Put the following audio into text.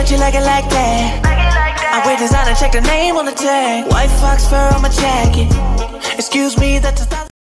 that you like it like that. I wear designer, check the name on the tag. White fox fur on my jacket. Excuse me, that's a